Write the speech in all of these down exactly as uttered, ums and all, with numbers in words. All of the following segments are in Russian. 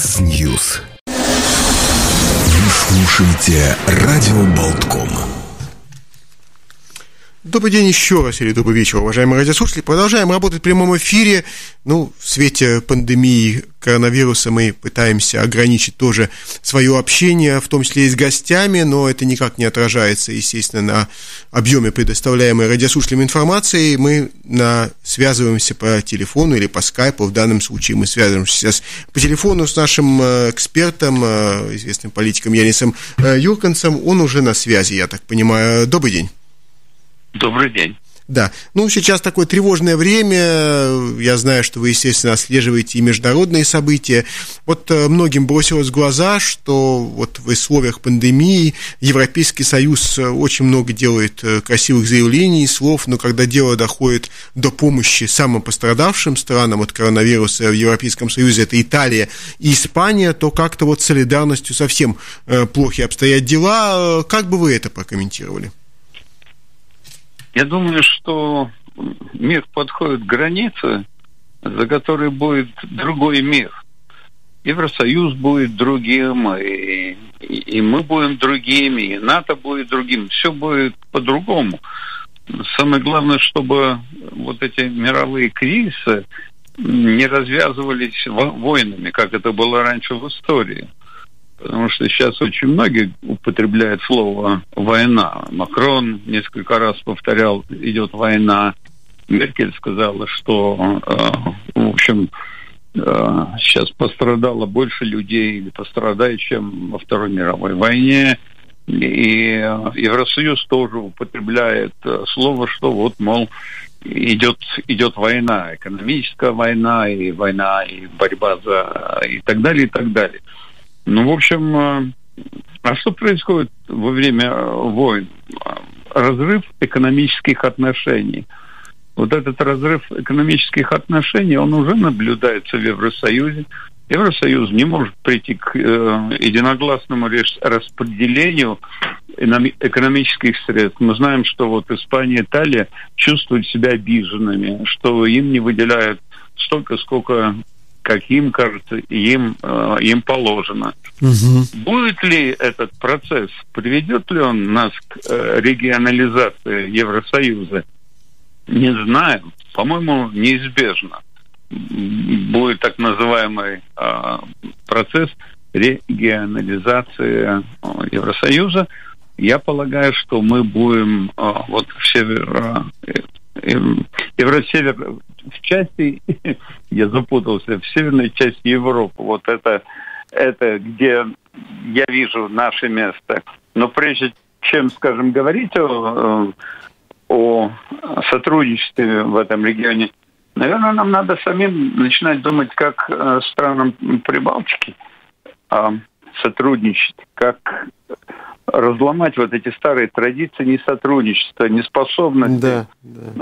Яндекс.Ньюс. Вы слушаете радио Болтком. Добрый день еще раз, или добрый вечер, уважаемые радиослушатели. Продолжаем работать в прямом эфире. Ну, в свете пандемии коронавируса мы пытаемся ограничить тоже свое общение, в том числе и с гостями, но это никак не отражается, естественно, на объеме предоставляемой радиослушателям информации. Мы на, связываемся по телефону или по скайпу. В данном случае мы связываемся сейчас по телефону с нашим экспертом, известным политиком Янисом Юркансом. Он уже на связи, я так понимаю. Добрый день. Добрый день. Да, ну сейчас такое тревожное время, я знаю, что вы, естественно, отслеживаете и международные события. Вот многим бросилось в глаза, что вот в условиях пандемии Европейский Союз очень много делает красивых заявлений, слов, но когда дело доходит до помощи самым пострадавшим странам от коронавируса в Европейском Союзе, это Италия и Испания, то как-то вот с солидарностью совсем плохи обстоят дела. Как бы вы это прокомментировали? Я думаю, что мир подходит к границе, за которой будет другой мир. Евросоюз будет другим, и, и мы будем другими, и НАТО будет другим. Все будет по-другому. Самое главное, чтобы вот эти мировые кризисы не развязывались войнами, как это было раньше в истории. Потому что сейчас очень многие употребляют слово «война». Макрон несколько раз повторял «идет война». Меркель сказала, что, э, в общем, э, сейчас пострадало больше людей или пострадает, чем во Второй мировой войне. И Евросоюз тоже употребляет слово, что вот, мол, идет, идет война, экономическая война, и война, и борьба за... и так далее, и так далее. Ну, в общем, а что происходит во время войн? Разрыв экономических отношений. Вот этот разрыв экономических отношений, он уже наблюдается в Евросоюзе. Евросоюз не может прийти к э, единогласному распределению экономических средств. Мы знаем, что вот Испания, Италия чувствуют себя обиженными, что им не выделяют столько, сколько... как им кажется, им, э, им положено. Угу. Будет ли этот процесс, приведет ли он нас к э, регионализации Евросоюза? Не знаю. По-моему, неизбежно. Будет так называемый э, процесс регионализации э, Евросоюза. Я полагаю, что мы будем э, вот в север... Э, Евросевер в части, я запутался, в северной части Европы. Вот это, это где я вижу наше место. Но прежде чем, скажем, говорить о, о сотрудничестве в этом регионе, наверное, нам надо самим начинать думать, как странам Прибалтики сотрудничать, как разломать вот эти старые традиции несотрудничества, неспособности да, да.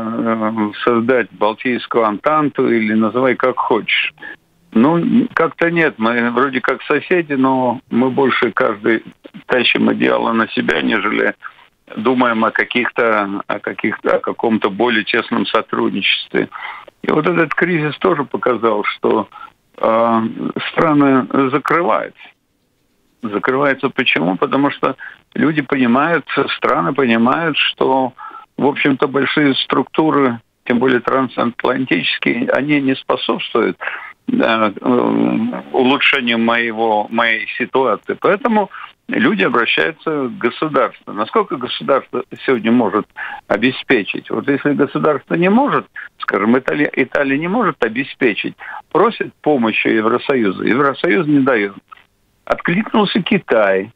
А, создать Балтийскую антанту или называй как хочешь. Ну, как-то нет. Мы вроде как соседи, но мы больше каждый тащим одеяло на себя, нежели думаем о каких-то, о каких-то, о каком-то более тесном сотрудничестве. И вот этот кризис тоже показал, что э, страны закрываются. Закрывается почему? Потому что люди понимают, страны понимают, что, в общем-то, большие структуры, тем более трансатлантические, они не способствуют э, улучшению моего, моей ситуации. Поэтому люди обращаются к государству. Насколько государство сегодня может обеспечить? Вот если государство не может, скажем, Италия, Италия не может обеспечить, просит помощи Евросоюза. Евросоюз не дает. Откликнулся Китай,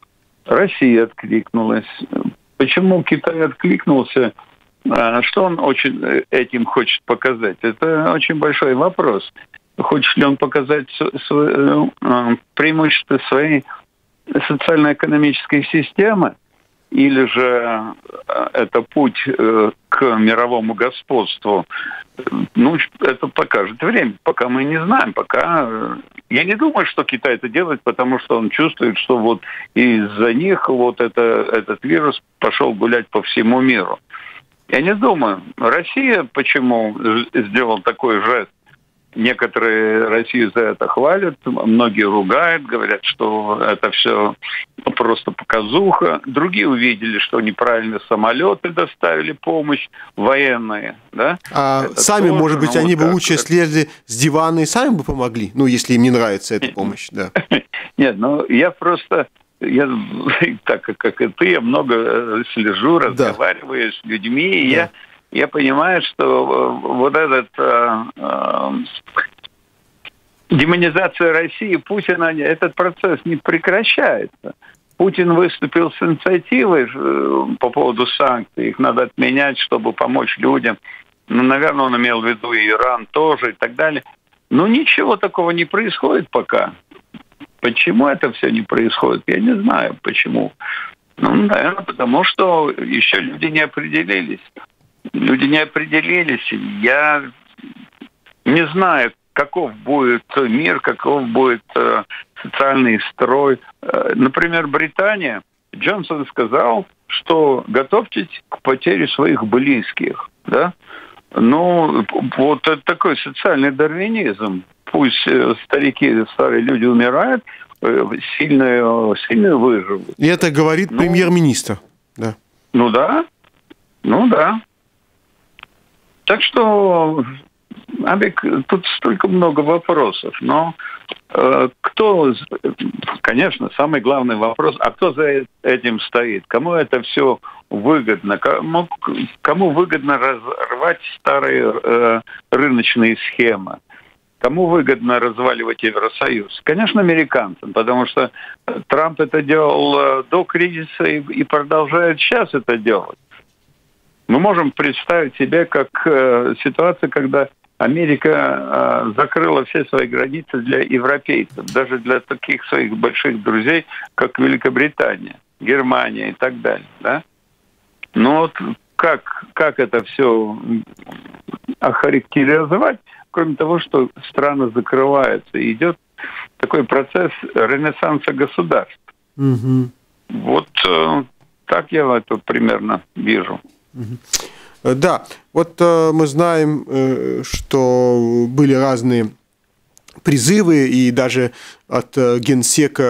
Россия откликнулась. Почему Китай откликнулся? Что он очень этим хочет показать? Это очень большой вопрос. Хочет ли он показать свое преимущество своей социально-экономической системы, или же это путь к мировому господству? Ну, это покажет время, пока мы не знаем, пока... Я не думаю, что Китай это делает, потому что он чувствует, что вот из-за них вот это, этот вирус пошел гулять по всему миру. Я не думаю. Россия почему сделала такой жест? некоторые Россию за это хвалят, многие ругают, говорят, что это все просто показуха. Другие увидели, что неправильно самолеты доставили помощь военные. Да? А это сами, тоже, может быть, ну, они вот бы как... лучше слезли с дивана и сами бы помогли, ну, если им не нравится эта помощь, да. Нет, ну, я просто... Я, так как и ты, я много слежу, разговариваю да. с людьми, и да. я, я понимаю, что вот этот э, э, демонизация России Путина, этот процесс не прекращается. Путин выступил с инициативой по поводу санкций, их надо отменять, чтобы помочь людям. Ну, наверное, он имел в виду и Иран тоже и так далее. Но ничего такого не происходит пока. Почему это все не происходит, я не знаю, почему. Ну, наверное, потому что еще люди не определились. Люди не определились. Я не знаю, каков будет мир, каков будет э, социальный строй. Э, например, Британия. Джонсон сказал, что готовьтесь к потере своих близких. Да? Ну, вот это такой социальный дарвинизм. Пусть старики, старые люди умирают, сильные, сильные выживут. И это говорит ну, премьер-министр. Да. Ну да, ну да. Так что, Абик, тут столько много вопросов. Но э, кто, конечно, самый главный вопрос, а кто за этим стоит? Кому это все выгодно? Кому, кому выгодно разорвать старые э, рыночные схемы? Кому выгодно разваливать Евросоюз? Конечно, американцам, потому что Трамп это делал до кризиса и продолжает сейчас это делать. Мы можем представить себе как ситуацию, когда Америка закрыла все свои границы для европейцев, даже для таких своих больших друзей, как Великобритания, Германия и так далее. Да? Но вот как, как это все охарактеризовать? Кроме того, что страны закрываются, и идет такой процесс ренессанса государств. Угу. Вот э, так я это примерно вижу. Угу. Да, вот э, мы знаем, э, что были разные призывы, и даже от Генсека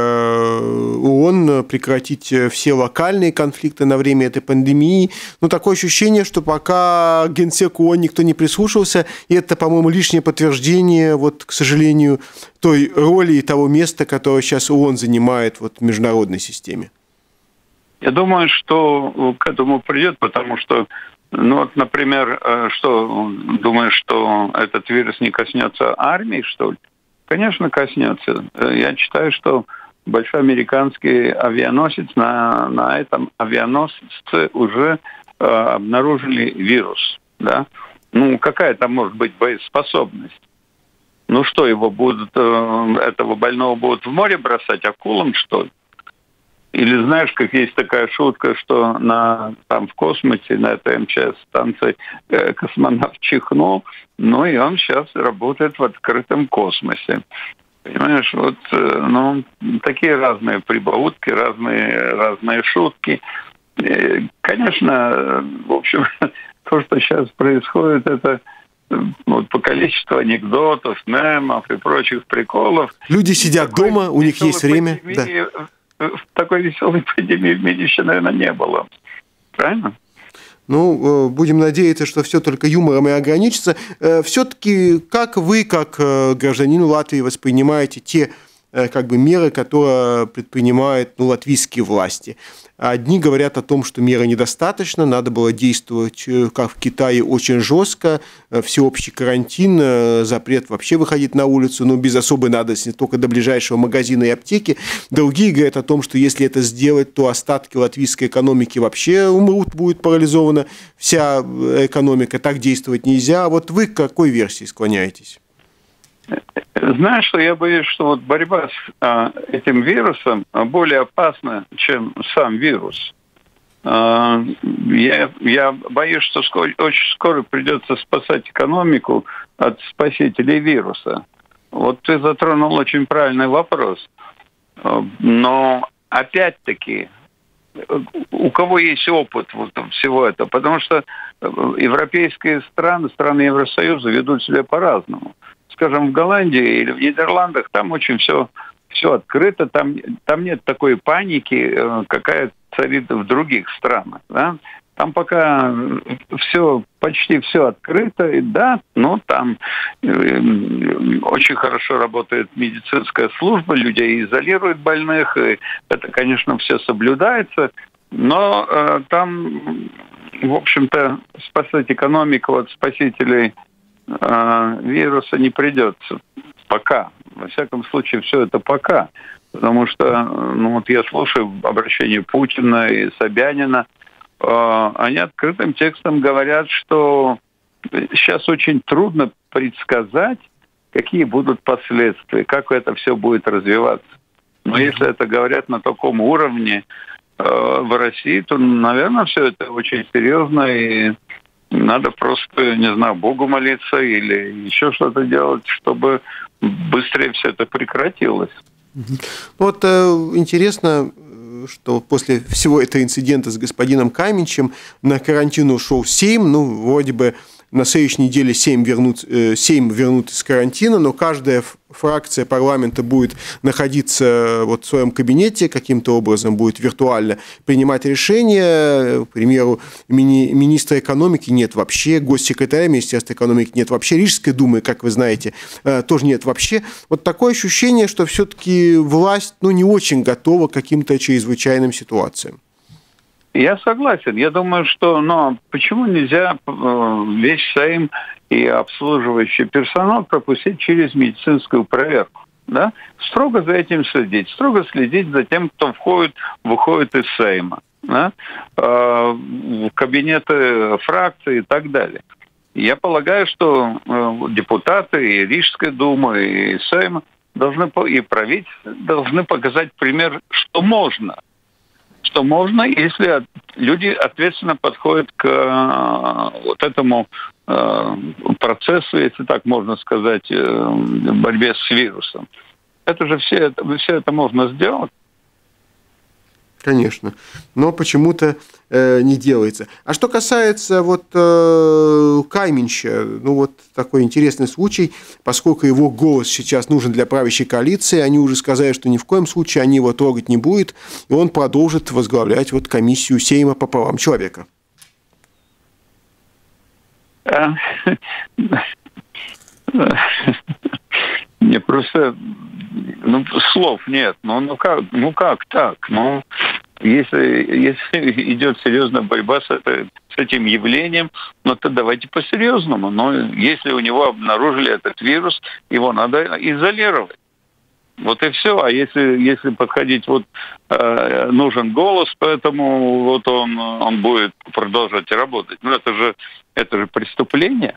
ООН прекратить все локальные конфликты на время этой пандемии. Но такое ощущение, что пока Генсеку ООН никто не прислушался, и это, по-моему, лишнее подтверждение, вот, к сожалению, той роли и того места, которое сейчас ООН занимает вот, в международной системе. Я думаю, что к этому придет, потому что, ну вот, например, что думаешь, что этот вирус не коснется армии, что ли? Конечно, коснется. Я считаю, что большой американский авианосец, на, на этом авианосце уже э, обнаружили вирус. Да? Ну, какая там может быть боеспособность? Ну что, его будут, э, этого больного будут в море бросать акулам, что ли? Или знаешь, как есть такая шутка, что на, там в космосе, на этой эм че эс-станции э, космонавт чихнул, ну и он сейчас работает в открытом космосе. Понимаешь, вот, э, ну, такие разные прибаутки, разные, разные шутки. Э, конечно, в общем, то, что сейчас происходит, это вот, по количеству анекдотов, мемов и прочих приколов. Люди сидят дома, у них есть время. Да. В такой веселой пандемии в мире еще, наверное, не было. Правильно? Ну, будем надеяться, что все только юмором и ограничится. Все-таки, как вы, как гражданин Латвии, воспринимаете те как бы меры, которые предпринимают ну, латвийские власти? Одни говорят о том, что меры недостаточно, надо было действовать, как в Китае, очень жестко, всеобщий карантин, запрет вообще выходить на улицу, но без особой надобности, только до ближайшего магазина и аптеки. Другие говорят о том, что если это сделать, то остатки латвийской экономики вообще умрут, будет парализована вся экономика, так действовать нельзя. Вот вы к какой версии склоняетесь? Знаешь, что я боюсь, что вот борьба с а, этим вирусом более опасна, чем сам вирус. А, я, я боюсь, что скоро, очень скоро придется спасать экономику от спасителей вируса. Вот ты затронул очень правильный вопрос. Но опять-таки, у кого есть опыт вот всего этого? Потому что европейские страны, страны Евросоюза ведут себя по-разному. скажем, в Голландии или в Нидерландах, там очень все, все открыто, там, там нет такой паники, какая царит в других странах, да? Там пока все, почти все открыто, и да, но там э, очень хорошо работает медицинская служба, людей изолируют больных, и это, конечно, все соблюдается, но э, там, в общем-то, спасать экономику от спасителей э, вируса не придется пока. Во всяком случае, все это пока, потому что, ну вот я слушаю обращение Путина и Собянина, они открытым текстом говорят, что сейчас очень трудно предсказать, какие будут последствия, как это все будет развиваться. Но если это говорят на таком уровне э, в России, то, наверное, все это очень серьезно, и надо просто, не знаю, Богу молиться или еще что-то делать, чтобы быстрее все это прекратилось. Вот э, интересно, что после всего этого инцидента с господином Каменчем на карантин ушел Сейм, ну, вроде бы на следующей неделе Сейм вернут, Сейм вернут из карантина, но каждая фракция парламента будет находиться вот в своем кабинете, каким-то образом будет виртуально принимать решения. К примеру, мини, министра экономики нет вообще, госсекретаря Министерства экономики нет вообще, Рижской думы, как вы знаете, тоже нет вообще. Вот такое ощущение, что все-таки власть ну, не очень готова к каким-то чрезвычайным ситуациям. Я согласен. Я думаю, что, но почему нельзя весь Сейм и обслуживающий персонал пропустить через медицинскую проверку? Да? Строго за этим следить, строго следить за тем, кто входит, выходит из Сейма, да? В кабинеты фракций и так далее. Я полагаю, что депутаты и Рижской думы, и Сейма должны, и правительство должны показать пример, что можно. Что можно, если люди ответственно подходят к э, вот этому э, процессу, если так можно сказать, э, в борьбе с вирусом. Это же все, это, все это можно сделать. Конечно, но почему-то э, не делается. А что касается вот э, Каменча, ну вот такой интересный случай, поскольку его голос сейчас нужен для правящей коалиции, они уже сказали, что ни в коем случае они его трогать не будут, и он продолжит возглавлять вот комиссию Сейма по правам человека. Не просто, ну, слов нет. Ну, ну как, ну как так? Ну, если, если идет серьезная борьба с, это, с этим явлением, ну, то давайте по-серьезному. Но если у него обнаружили этот вирус, его надо изолировать. Вот и все. А если, если подходить, вот э, нужен голос, поэтому вот он, он будет продолжать работать. Ну, это же, это же преступление.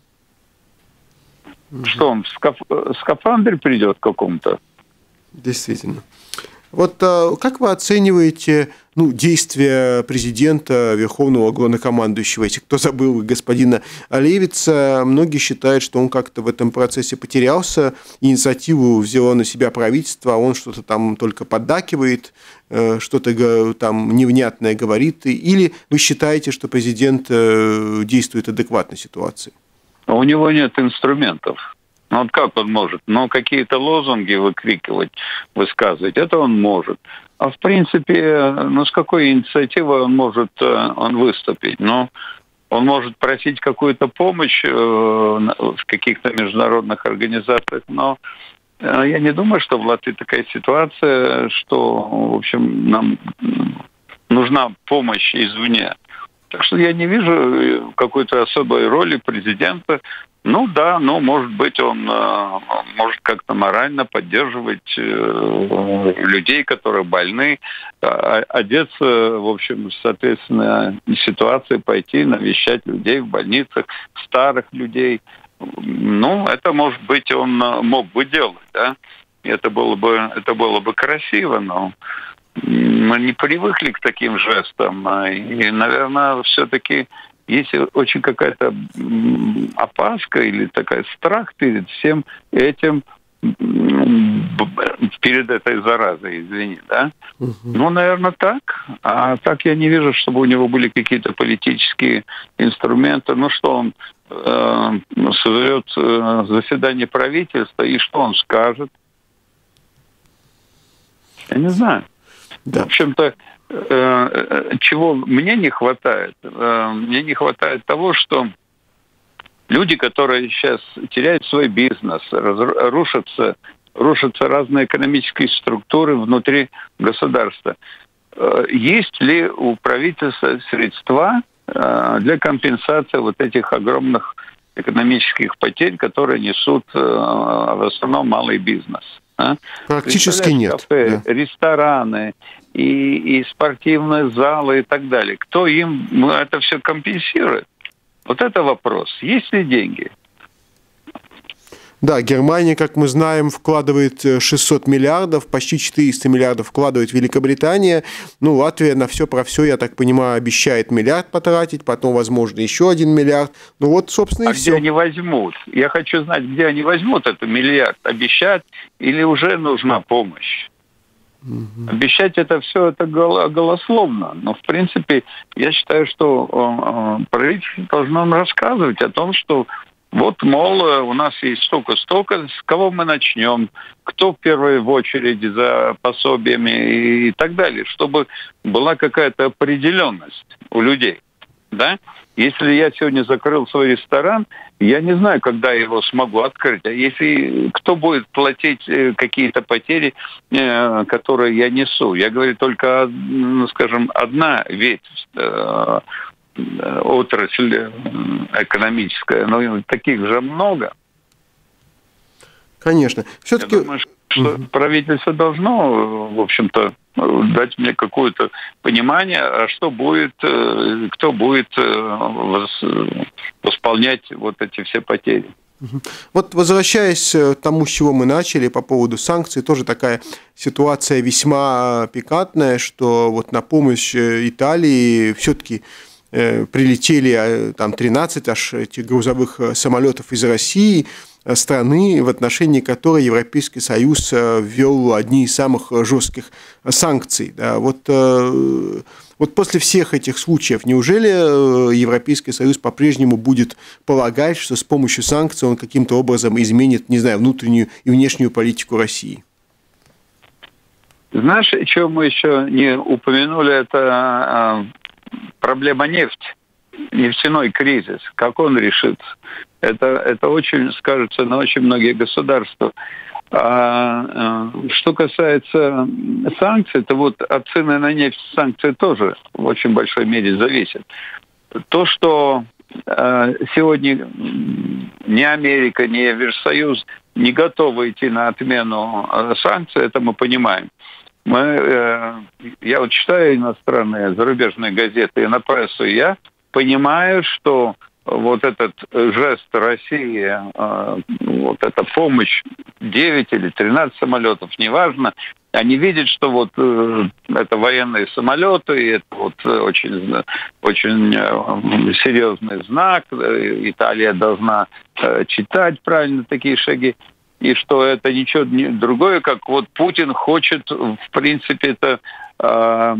Что он в скаф... скафандре придет к какому-то? Действительно. Вот как вы оцениваете ну, действия президента, верховного главнокомандующего? Если кто забыл господина Левица, многие считают, что он как-то в этом процессе потерялся, инициативу взяло на себя правительство, а он что-то там только поддакивает, что-то там невнятное говорит. Или вы считаете, что президент действует адекватно ситуации? У него нет инструментов. Ну, вот как он может? Ну, какие-то лозунги выкрикивать, высказывать, это он может. А в принципе, ну, с какой инициативой он может он выступить? Ну, он может просить какую-то помощь э, в каких-то международных организациях, но э, я не думаю, что в Латвии такая ситуация, что, в общем, нам нужна помощь извне. Так что я не вижу какой-то особой роли президента. Ну да, ну, может быть, он э, может как-то морально поддерживать э, людей, которые больны, э, одеться, в общем, соответственно, ситуации, пойти навещать людей в больницах, старых людей. Ну, это, может быть, он мог бы делать, да? Это было бы, это было бы красиво, но мы не привыкли к таким жестам. И, наверное, все-таки есть очень какая-то опаска или такой страх перед всем этим, перед этой заразой, извини, да? Угу. Ну, наверное, так. А так я не вижу, чтобы у него были какие-то политические инструменты. Ну, что он э, созовет э, заседание правительства, и что он скажет? Я не знаю. Да. В общем-то, э, чего мне не хватает? Э, мне не хватает того, что люди, которые сейчас теряют свой бизнес, рушатся, рушатся разные экономические структуры внутри государства. Есть ли у правительства средства для компенсации вот этих огромных экономических потерь, которые несут в основном малый бизнес? А? Практически нет. Кафе, да. Рестораны и, и спортивные залы и так далее. Кто им это все компенсирует? Вот это вопрос. Есть ли деньги? Да, Германия, как мы знаем, вкладывает шестьсот миллиардов, почти четыреста миллиардов вкладывает Великобритания. Ну, Латвия на все про все, я так понимаю, обещает миллиард потратить, потом, возможно, еще один миллиард. Ну вот, собственно, и а все. Где они возьмут? Я хочу знать, где они возьмут этот миллиард. Обещать или уже нужна помощь? Угу. Обещать это все это голословно. Но, в принципе, я считаю, что правительство должно рассказывать о том, что вот, мол, у нас есть столько-столько, с кого мы начнем, кто в первой очереди за пособиями и так далее, чтобы была какая-то определенность у людей, да? Если я сегодня закрыл свой ресторан, я не знаю, когда я его смогу открыть. А если кто будет платить какие-то потери, которые я несу? Я говорю только, скажем, одна ветвь, отрасль экономическая, но таких же много. Конечно. Все-таки... Я думаю, что mm-hmm. правительство должно, в общем-то, дать мне какое-то понимание, а что будет, кто будет восполнять вот эти все потери. Вот возвращаясь к тому, с чего мы начали, по поводу санкций, тоже такая ситуация весьма пикантная, что вот на помощь Италии все-таки прилетели там тринадцать аж этих грузовых самолетов из России, страны, в отношении которой Европейский Союз ввел одни из самых жестких санкций. Да, вот, вот после всех этих случаев, неужели Европейский Союз по-прежнему будет полагать, что с помощью санкций он каким-то образом изменит, не знаю, внутреннюю и внешнюю политику России? Знаешь, что мы еще не упомянули, это проблема нефти, нефтяной кризис. Как он решится? Это, это очень скажется на очень многие государства. А, что касается санкций, то вот от цены на нефть санкции тоже в очень большой мере зависят. То, что сегодня ни Америка, ни Евросоюз не готовы идти на отмену санкций, это мы понимаем. Мы, я вот читаю иностранные, зарубежные газеты и на прессу, и я понимаю, что вот этот жест России, вот эта помощь, девять или тринадцать самолетов, неважно, они видят, что вот это военные самолеты, и это вот очень, очень серьезный знак, Италия должна читать правильно такие шаги. И что это ничего другое, как вот Путин хочет, в принципе, это э,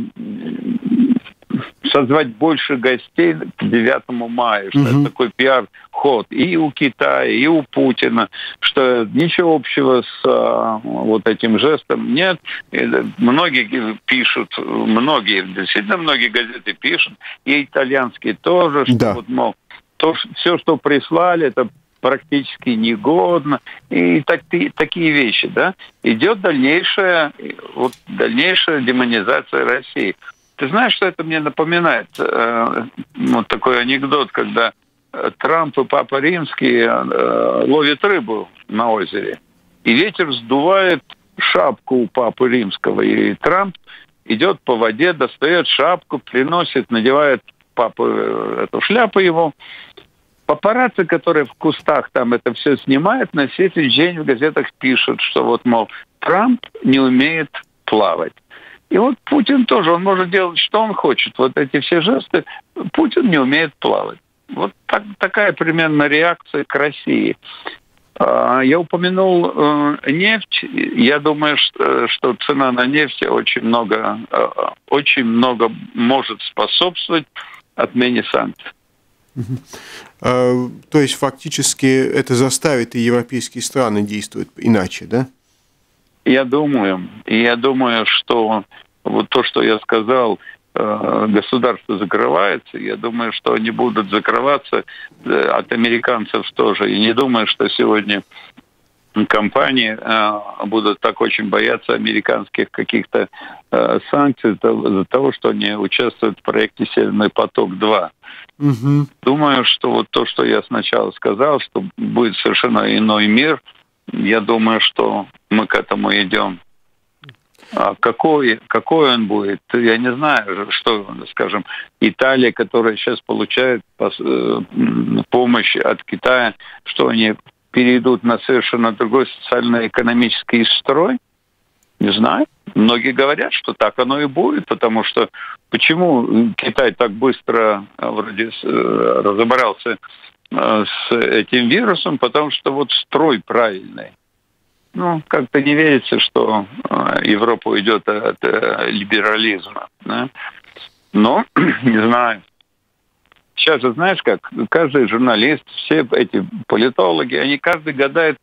созвать больше гостей к девятому мая, что угу. это такой пиар-ход и у Китая, и у Путина, что ничего общего с э, вот этим жестом нет. И многие пишут, многие, действительно многие газеты пишут, и итальянские тоже, что да. вот, мол, то, все, что прислали, это практически негодно, и так, и, такие вещи, да, идет дальнейшая, вот, дальнейшая демонизация России. Ты знаешь, что это мне напоминает? Э, вот такой анекдот, когда Трамп и Папа Римский э, ловят рыбу на озере, и ветер сдувает шапку у Папы Римского, и Трамп идет по воде, достает шапку, приносит, надевает Папу эту шляпу его. Папарацци, которые в кустах там это все снимают, на следующий день в газетах пишут, что вот, мол, Трамп не умеет плавать. И вот Путин тоже, он может делать, что он хочет. Вот эти все жесты, Путин не умеет плавать. Вот так, такая примерно реакция к России. Я упомянул нефть. Я думаю, что, что цена на нефть очень много, очень много может способствовать отмене санкций. Угу. А, то есть фактически это заставит и европейские страны действовать иначе, да? Я думаю, и я думаю, что вот то, что я сказал, государство закрывается, я думаю, что они будут закрываться от американцев тоже. И не думаю, что сегодня компании будут так очень бояться американских каких-то санкций из-за того, что они участвуют в проекте «Северный поток-два». Угу. Думаю, что вот то, что я сначала сказал, что будет совершенно иной мир, я думаю, что мы к этому идем. А какой, какой он будет, я не знаю, что, скажем, Италия, которая сейчас получает помощь от Китая, что они перейдут на совершенно другой социально-экономический строй, не знаю. Многие говорят, что так оно и будет, потому что почему Китай так быстро вроде разобрался с этим вирусом, потому что вот строй правильный. Ну, как-то не верится, что Европа уйдет от либерализма. Да? Но, не знаю. Сейчас же, знаешь как, каждый журналист, все эти политологи, они каждый гадает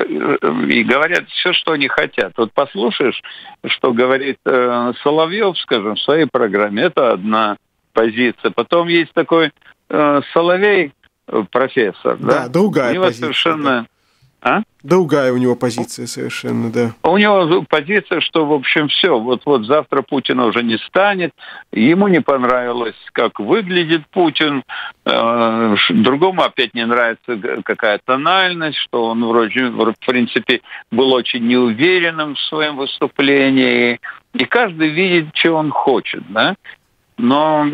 и говорят все, что они хотят. Вот послушаешь, что говорит Соловьев, скажем, в своей программе, это одна позиция. Потом есть такой Соловей, профессор. Да, да? другая у него позиция. Совершенно... Да. А? Другая у него позиция совершенно, да. У него позиция, что, в общем, все, вот-вот завтра Путина уже не станет, ему не понравилось, как выглядит Путин, э, другому опять не нравится какая тональность, что он вроде, в принципе, был очень неуверенным в своем выступлении, и каждый видит, что он хочет, да. Но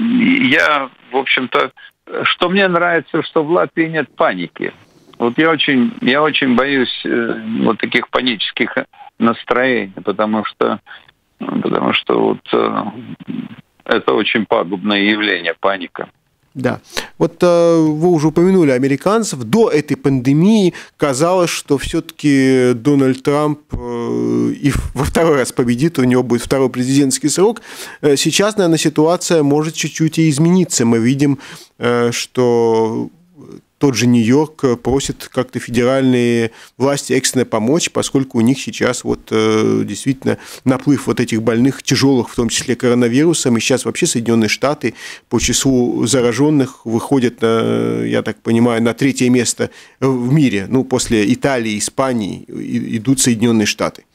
я, в общем-то, что мне нравится, что в Латвии нет паники. Вот я очень, я очень боюсь э, вот таких панических настроений, потому что, потому что вот э, это очень пагубное явление, паника. Да. Вот э, вы уже упомянули американцев. До этой пандемии казалось, что все-таки Дональд Трамп э, и во второй раз победит, у него будет второй президентский срок. Э, сейчас, наверное, ситуация может чуть-чуть и измениться. Мы видим, э, что тот же Нью-Йорк просит как-то федеральные власти экстренно помочь, поскольку у них сейчас вот э, действительно наплыв вот этих больных, тяжелых, в том числе коронавирусом, и сейчас вообще Соединенные Штаты по числу зараженных выходят, на, я так понимаю, на третье место в мире. Ну, после Италии, Испании идут Соединенные Штаты.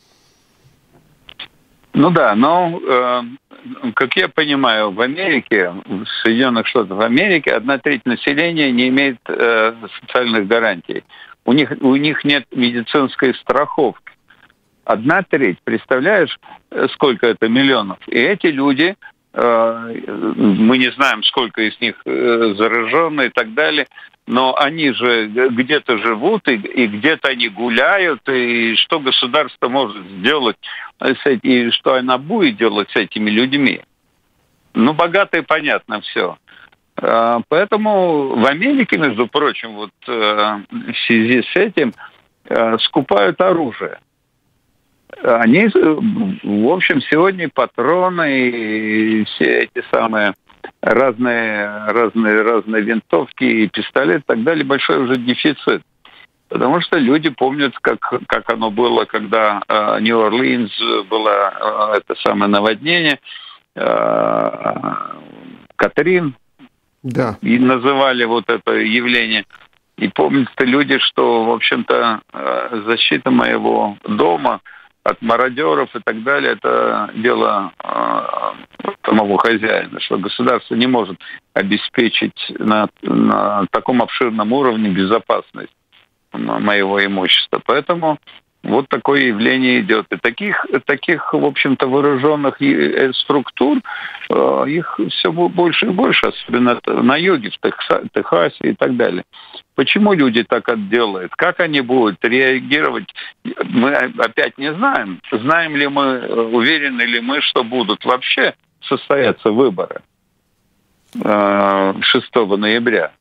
Ну да, но, э, как я понимаю, в Америке, в Соединенных Штатах Америки, одна треть населения не имеет э, социальных гарантий. У них, у них нет медицинской страховки. Одна треть, представляешь, сколько это миллионов? И эти люди, э, мы не знаем, сколько из них э, заражены и так далее, но они же где-то живут, и, и где-то они гуляют, и что государство может сделать с этим, и что она будет делать с этими людьми. Ну, богатые, понятно, все. Поэтому в Америке, между прочим, вот в связи с этим скупают оружие. Они, в общем, сегодня патроны и все эти самые разные, разные, разные винтовки и пистолеты и так далее, большой уже дефицит. Потому что люди помнят, как, как оно было, когда э, Нью-Орлеанс было э, это самое наводнение, э, Катрин, да. И называли вот это явление. И помнят люди, что, в общем-то, э, защита моего дома от мародеров и так далее, это дело э, самого хозяина, что государство не может обеспечить на, на таком обширном уровне безопасность моего имущества. Поэтому вот такое явление идет. И таких, таких в общем-то, вооруженных структур, э, их все больше и больше, особенно на юге, в Техасе и так далее. Почему люди так это делают? Как они будут реагировать? Мы опять не знаем. Знаем ли мы, уверены ли мы, что будут вообще состояться выборы э, шестого ноября?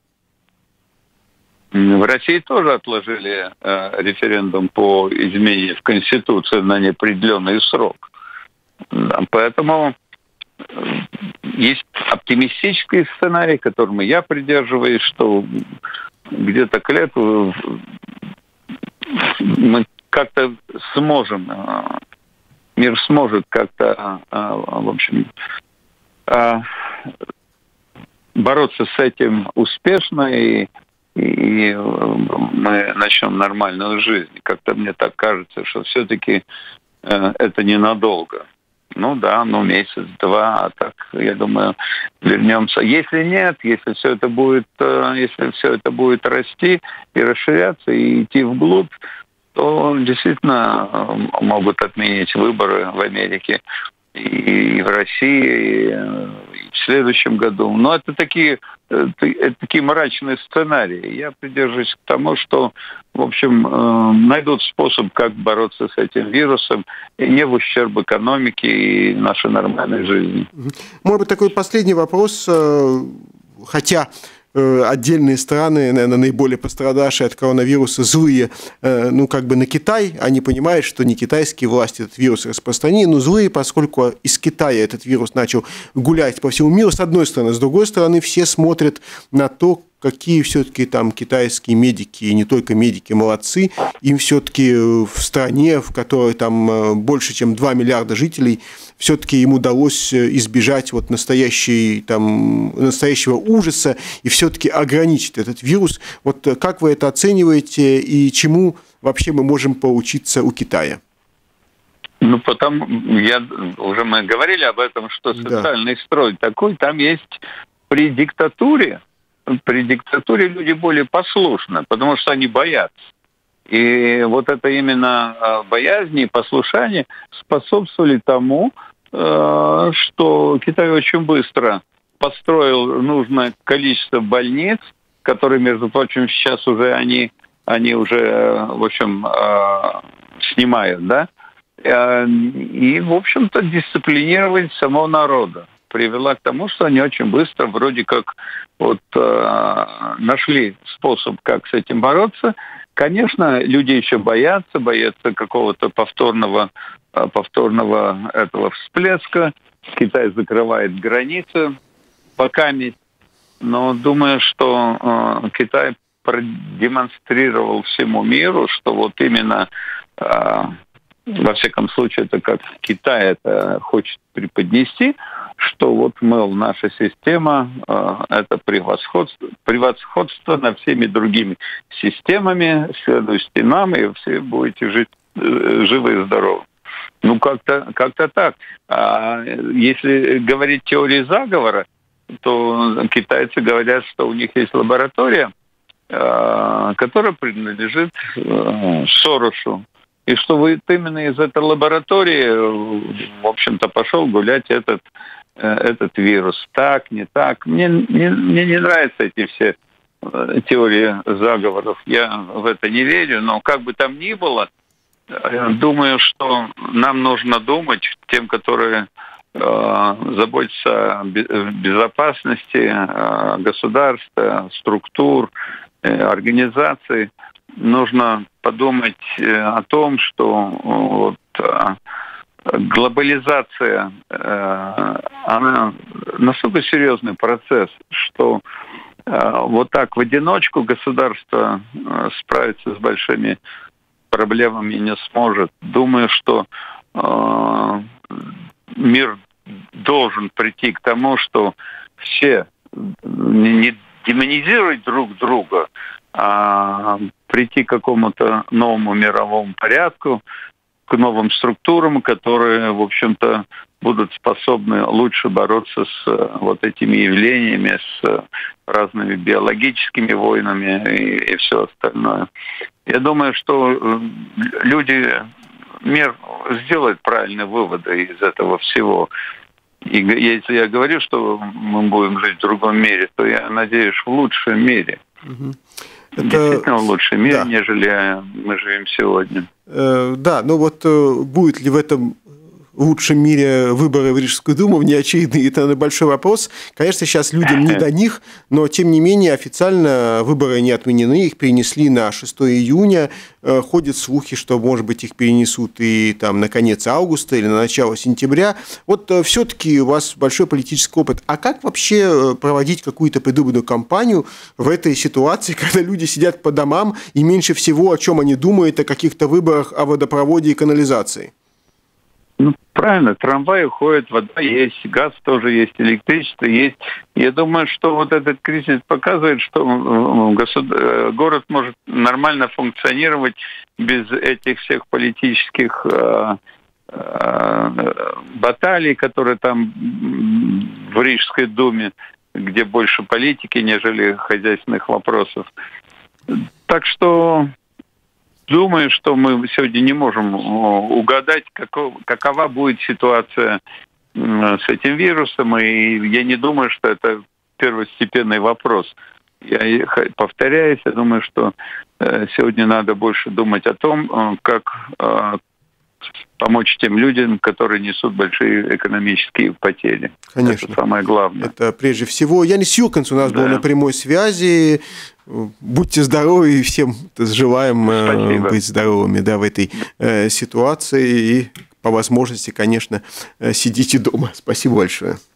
В России тоже отложили э, референдум по изменению в Конституции на неопределенный срок. Поэтому есть оптимистический сценарий, которому я придерживаюсь, что где-то к лету мы как-то сможем, мир сможет как-то, в общем, бороться с этим успешно, и, и мы начнем нормальную жизнь. Как-то мне так кажется, что все-таки это ненадолго. Ну да, ну месяц-два, а так, я думаю, вернемся. Если нет, если все это будет, если все это будет расти и расширяться, и идти вглубь, то действительно могут отменить выборы в Америке и в России, и в следующем году. Но это такие, это такие мрачные сценарии. Я придерживаюсь к тому, что, в общем, найдут способ, как бороться с этим вирусом, и не в ущерб экономике и нашей нормальной жизни. Может быть, такой последний вопрос, хотя отдельные страны, наверное, наиболее пострадавшие от коронавируса, злые, ну, как бы на Китай, они понимают, что не китайские власти этот вирус распространили, но злые, поскольку из Китая этот вирус начал гулять по всему миру, с одной стороны. С другой стороны, все смотрят на то, какие все-таки там китайские медики, и не только медики, молодцы. Им все-таки в стране, в которой там больше, чем два миллиарда жителей, все-таки им удалось избежать вот настоящей, там, настоящего ужаса и все-таки ограничить этот вирус. Вот как вы это оцениваете и чему вообще мы можем поучиться у Китая? Ну, потом, я, уже мы говорили об этом, что социальный да. строй такой, там есть при диктатуре, при диктатуре люди более послушны, потому что они боятся. И вот это именно боязнь и послушание способствовали тому, что Китай очень быстро построил нужное количество больниц, которые, между прочим, сейчас уже они, они уже, в общем, снимают, да? И, в общем-то, дисциплинировать самого народа привела к тому, что они очень быстро вроде как вот э, нашли способ, как с этим бороться. Конечно, люди еще боятся, боятся какого-то повторного, повторного этого всплеска. Китай закрывает границы пока, но думаю, что э, Китай продемонстрировал всему миру, что вот именно э, во всяком случае, это как Китай это хочет преподнести, что вот, мол, наша система э, – это превосходство, превосходство над всеми другими системами, следуйте нам, и все будете жить э, живы и здоровы. Ну, как-то, как-то так. А если говорить теории заговора, то китайцы говорят, что у них есть лаборатория, э, которая принадлежит э, Сорошу. И что вот именно из этой лаборатории, в общем-то, пошел гулять этот, этот вирус. Так, не так. Мне, мне, мне не нравятся эти все теории заговоров. Я в это не верю. Но как бы там ни было, думаю, что нам нужно думать, тем, которые э, заботятся о безопасности э, государства, структур, э, организаций, нужно подумать о том, что вот, глобализация, она настолько серьезный процесс, что вот так в одиночку государство справиться с большими проблемами не сможет. Думаю, что мир должен прийти к тому, что все не демонизировать друг друга, а прийти к какому-то новому мировому порядку, к новым структурам, которые, в общем-то, будут способны лучше бороться с вот этими явлениями, с разными биологическими войнами и, и все остальное. Я думаю, что люди, мир сделает правильные выводы из этого всего. И если я говорю, что мы будем жить в другом мире, то я надеюсь, в лучшем мире. Угу. Это... Действительно в лучшем мире, да. нежели мы живем сегодня. Э, да, ну вот будет ли в этом в лучшем мире выборы в Рижскую думу, внеочередные, это большой вопрос. Конечно, сейчас людям не до них, но, тем не менее, официально выборы не отменены, их перенесли на шестое июня. Ходят слухи, что, может быть, их перенесут и там, на конец августа или на начало сентября. Вот все-таки у вас большой политический опыт. А как вообще проводить какую-то предвыборную кампанию в этой ситуации, когда люди сидят по домам и меньше всего, о чем они думают, о каких-то выборах, о водопроводе и канализации? Ну, правильно, трамваи ходят, вода есть, газ тоже есть, электричество есть. Я думаю, что вот этот кризис показывает, что государ... город может нормально функционировать без этих всех политических э, э, баталий, которые там в Рижской думе, где больше политики, нежели хозяйственных вопросов. Так что... Думаю, что мы сегодня не можем угадать, каков, какова будет ситуация с этим вирусом, и я не думаю, что это первостепенный вопрос. Я повторяюсь, я думаю, что сегодня надо больше думать о том, как помочь тем людям, которые несут большие экономические потери. Конечно. Это самое главное. Это прежде всего. Янис Юрканс у нас да. был на прямой связи. Будьте здоровы и всем желаем Спасибо. быть здоровыми да, в этой ситуации. И по возможности, конечно, сидите дома. Спасибо большое.